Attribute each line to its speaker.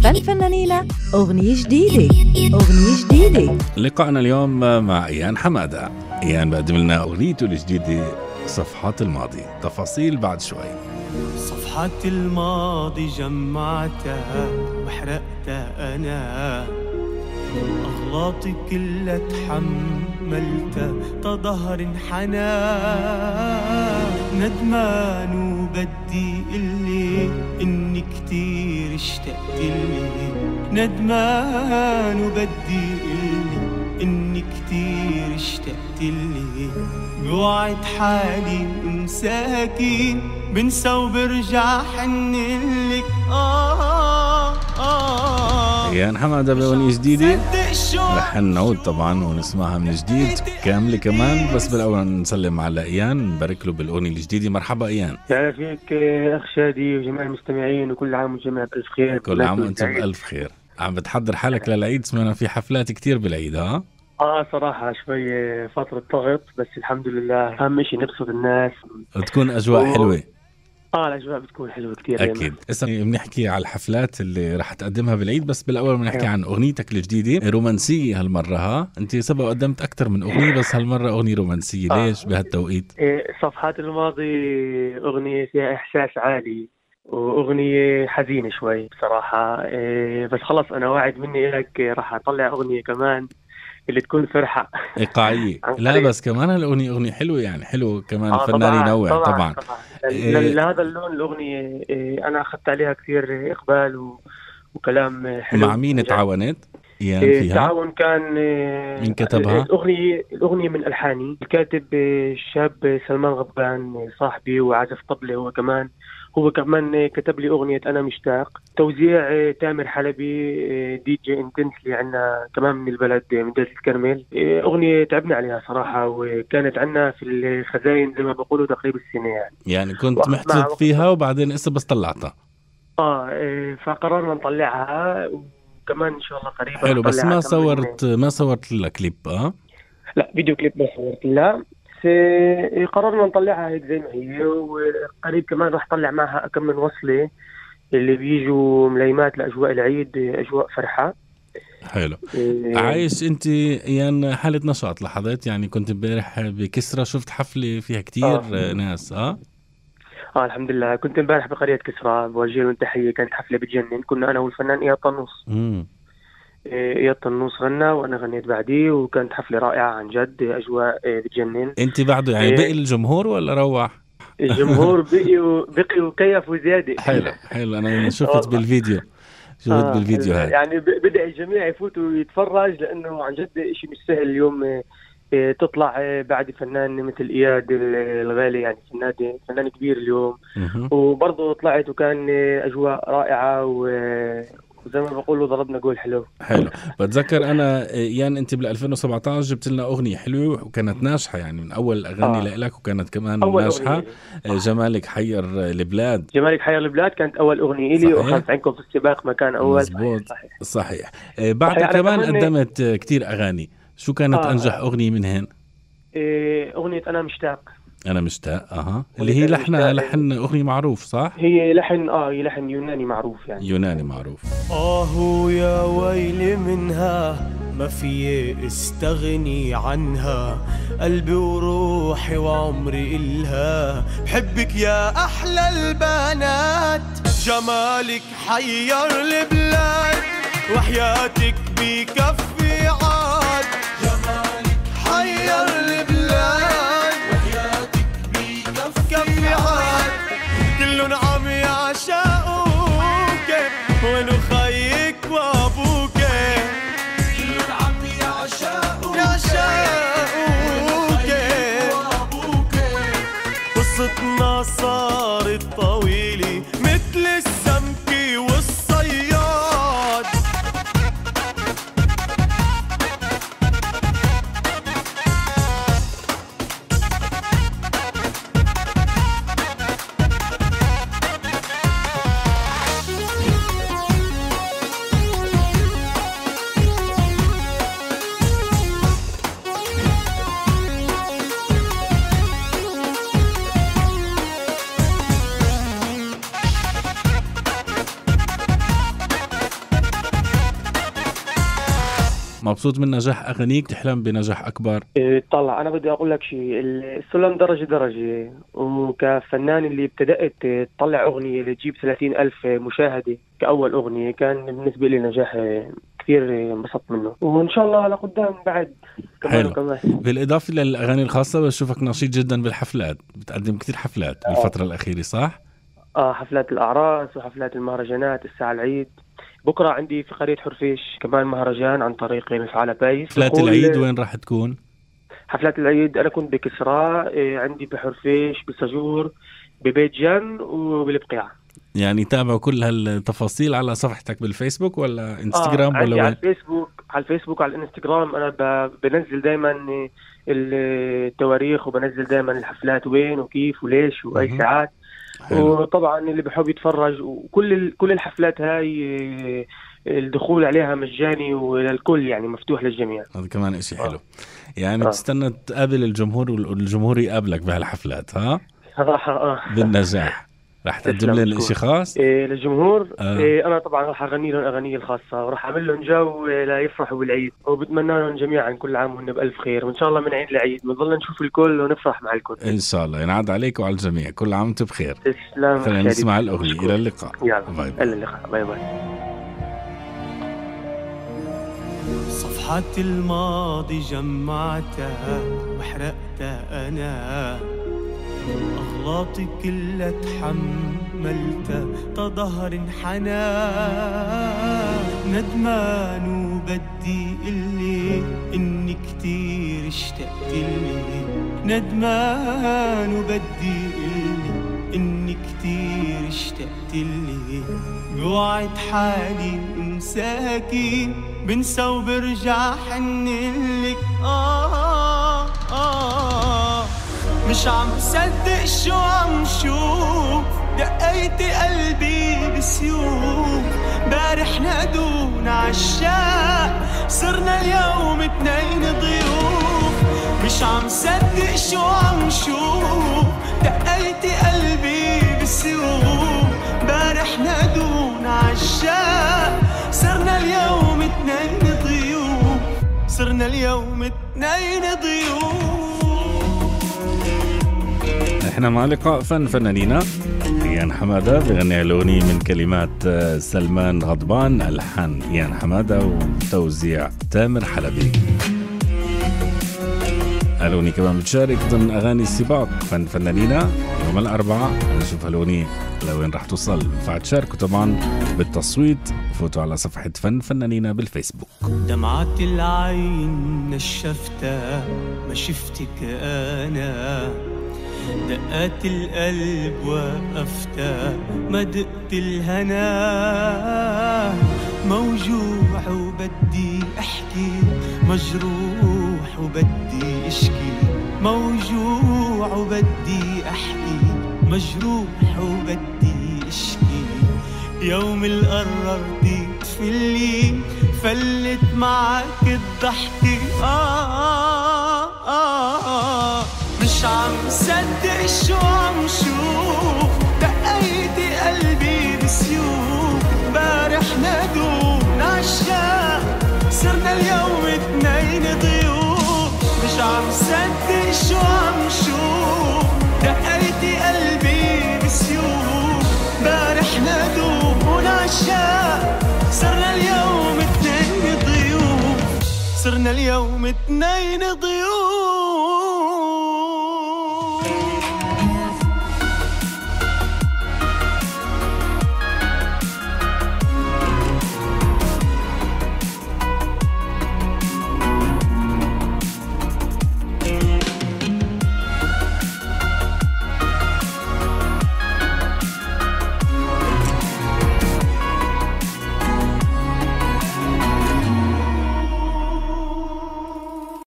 Speaker 1: فن فنانين أغنية جديدة. أغنية جديدة.
Speaker 2: لقاءنا اليوم مع إيان حمادة. إيان بقدم لنا أغنيته الجديدة صفحات الماضي. تفاصيل بعد شوي.
Speaker 3: صفحات الماضي جمعتها وحرقتها أنا، أغلاطي كلها تحملتها تظهر انحنى. ندمان وبدي قلي إني كتير اشتقت لي، ندمان وبدي قلي إني كتير اشتقت لي. بوعد حالي مساكين بنسى وبرجع حنلك.
Speaker 2: إيان حمادة بأغنية جديدة رح نعود طبعا ونسمعها من جديد كاملة كمان، بس بالأول نسلم على إيان نبارك له بالأغنية الجديدة. مرحبا إيان.
Speaker 4: يا فيك أخ شادي وجميع المستمعين، وكل عام وجميع بألف خير.
Speaker 2: كل عام وأنت بألف خير. عم بتحضر حالك للعيد؟ سمعنا في حفلات كتير بالعيد. ها
Speaker 4: صراحة شوي فترة ضغط، بس الحمد لله أهم شيء نبسط الناس
Speaker 2: وتكون أجواء حلوة.
Speaker 4: الأجواء بتكون حلوة كتير
Speaker 2: أكيد. هسه بنحكي على الحفلات اللي رح تقدمها بالعيد، بس بالأول بنحكي عن أغنيتك الجديدة رومانسية هالمرة. ها أنت سبق قدمت أكتر من أغنية، بس هالمرة أغنية رومانسية. ليش بهالتوقيت؟
Speaker 4: صفحات الماضي أغنية فيها إحساس عالي وأغنية حزينة شوي بصراحة. بس خلص أنا واعد مني لك رح أطلع أغنية كمان اللي تكون فرحة
Speaker 2: إيقاعية. لا بس كمان هالأغنية أغنية حلوة، يعني حلو كمان. الفنان ينوع طبعا.
Speaker 4: لهذا اللون الأغنية أنا أخذت عليها كثير إقبال وكلام حلو.
Speaker 2: مع مين تعاونت يعني فيها؟
Speaker 4: التعاون كان
Speaker 2: مين كتبها؟
Speaker 4: الأغنية من ألحاني. الكاتب الشاب سلمان غضبان صاحبي وعازف طبلة. هو كمان كتب لي أغنية أنا مشتاق. توزيع تامر حلبي دي جي انتنسلي عنا كمان من البلد من دلتا الكرمل. أغنية تعبنا عليها صراحة، وكانت عنا في الخزاين زي ما بقولوا تقريب السنة يعني
Speaker 2: كنت محتفظ فيها وبعدين بس طلعتها.
Speaker 4: فقررنا نطلعها وكمان إن شاء الله قريبا.
Speaker 2: حلو. بس ما صورت لها كليب؟
Speaker 4: لا فيديو كليب ما صورت لها. قررنا نطلعها هيك زي ما هي، وقريب كمان راح طلع معها كم من وصلة اللي بيجوا مليمات لأجواء العيد، أجواء فرحة.
Speaker 2: حلو. عايش انت يعني حالة نشاط لحظات؟ يعني كنت امبارح بكسرى، شفت حفلة فيها كتير ناس.
Speaker 4: الحمد لله. كنت امبارح بقرية كسرى، بوجه لهم تحية. كانت حفلة بتجنن. كنا أنا والفنان إياد طنوس. إياد طنوس غنى وأنا غنيت بعديه، وكانت حفلة رائعة عن جد، أجواء بتجنن.
Speaker 2: أنت بعده يعني بقي الجمهور ولا روح؟
Speaker 4: الجمهور بقي وكيف وزيادة.
Speaker 2: حلو. أنا شفت بالفيديو. هذا
Speaker 4: يعني بدأ الجميع يفوتوا ويتفرج، لأنه عن جد إشي مش سهل اليوم تطلع بعد فنان مثل إياد الغالي، يعني فنان كبير اليوم. وبرضه طلعت وكان أجواء رائعة، وزي ما بقولوا ضربنا جول حلو.
Speaker 2: بتذكر أنا يعني أنت بال2017 جبت لنا أغنية حلوة وكانت ناجحة، يعني من أول أغاني لك، وكانت كمان ناجحة. جمالك حير البلاد.
Speaker 4: كانت أول أغنية إلي، وأخذت عنكم في السباق مكان أول.
Speaker 2: مزبوط. صحيح. بعدها كمان قدمت كتير أغاني. شو كانت أنجح أغنية منهن؟
Speaker 4: أغنية أنا مشتاق.
Speaker 2: اللي هي لحن أغنية معروف، صح؟
Speaker 4: هي لحن يوناني معروف، يعني
Speaker 2: يوناني معروف.
Speaker 3: يا ويلي منها ما في استغني عنها، قلبي وروحي وعمري إلها، بحبك يا أحلى البنات، جمالك حير البلاد، وحياتك بكفي عاد، جمالك حير البلاد، وحياتك بكفي عاد، كلهم عم يعشقوك، وين خيك وابوك، كلهم عم يعشقوك، قصتنا صارت طويلة مثل السمكة والصياد.
Speaker 2: مبسوط من نجاح أغانيك؟ تحلم بنجاح أكبر؟
Speaker 4: طلع أنا بدي أقول لك شيء، السلم درجة درجة، وكفنان اللي ابتدأت تطلع أغنية اللي تجيب 30,000 مشاهدة كأول أغنية كان بالنسبة لي نجاح كثير انبسطت منه، وإن شاء الله لقدام بعد كمان وكمان.
Speaker 2: بالإضافة للأغاني الخاصة بشوفك نشيط جدا بالحفلات، بتقدم كثير حفلات بالفترة الأخيرة صح؟
Speaker 4: حفلات الأعراس وحفلات المهرجانات الساعة العيد. بكرة عندي في قرية حرفيش كمان مهرجان عن طريق مفعال بايس.
Speaker 2: حفلات العيد وين راح تكون؟
Speaker 4: حفلات العيد أنا كنت بكسرى، عندي بحرفيش، بسجور، ببيت جان، وبالبقيع.
Speaker 2: يعني تابعوا كل هالتفاصيل على صفحتك بالفيسبوك ولا انستغرام ولا وين؟
Speaker 4: على الفيسبوك على الانستغرام. أنا بنزل دايما التواريخ، وبنزل دايما الحفلات وين وكيف وليش وأي ساعات. وطبعا اللي بحب يتفرج، وكل الحفلات هاي الدخول عليها مجاني وللكل، يعني مفتوح للجميع.
Speaker 2: هذا كمان اشي حلو. يعني بتستنى تقابل الجمهور والجمهور يقابلك بهالحفلات ها؟
Speaker 4: صراحة
Speaker 2: بالنجاح. رح تقدم لهم شيء خاص؟
Speaker 4: للجمهور. أنا طبعا رح أغني لهم أغاني الخاصة، ورح أعمل لهم جو لا يفرحوا بالعيد، وبتمنى لهم جميعا كل عام وهم بألف خير، وإن شاء الله من عيد لعيد بنضل نشوف الكل ونفرح مع الكل
Speaker 2: إن شاء الله. ينعاد عليك وعلى الجميع، كل عام وأنت بخير.
Speaker 4: تسلم.
Speaker 2: خلينا نسمع الأغنية. إلى اللقاء.
Speaker 4: يلا إلى اللقاء. باي باي.
Speaker 3: صفحات الماضي جمعتها وحرقتها أنا، أغلاطي كلها تحملتها تظهر انحنى، ندمان وبدي قلي إني كتير اشتقت لي، ندمان وبدي قلي إني كتير اشتقت لي، بوعد حالي انساكي بنسى وبرجع حنلك. مش عم صدق شو عم شوف، دقيتي قلبي بسيوف، بارح نادونا عالشاق صرنا اليوم 2 ضيوف. مش عم صدق شو عم شوف، دقيتي قلبي بسيوف، بارح نادونا عالشاق صرنا اليوم 2 ضيوف، صرنا اليوم 2 ضيوف.
Speaker 2: احنا مع لقاء فنانينا. إيان حمادة بغني الأغنية من كلمات سلمان غضبان، ألحان إيان حمادة وتوزيع تامر حلبي. الأغنية كمان بتشارك ضمن أغاني السباق فنانينا يوم الأربعاء. نشوف الأغنية لوين رح توصل. ينفع تشاركوا طبعا بالتصويت، فوتوا على صفحة فنانينا بالفيسبوك.
Speaker 3: دمعة العين نشفتها ما شفتك أنا، دقات القلب وقفتها ما دقت الهنا، موجوع وبدي احكي، مجروح وبدي اشكي، موجوع وبدي احكي، مجروح وبدي اشكي. يوم اللي قررتي تفلي فلت معك الضحكة. مش عم صدق شو عم شوف، دقيتي قلبي بسيوف، بارح نادونا عالشاق صرنا اليوم 2 ضيوف. مش عم صدق شو عم شوف، دقيتي قلبي بسيوف، بارح نادونا عالشاق صرنا اليوم 2 ضيوف، صرنا اليوم 2 ضيوف.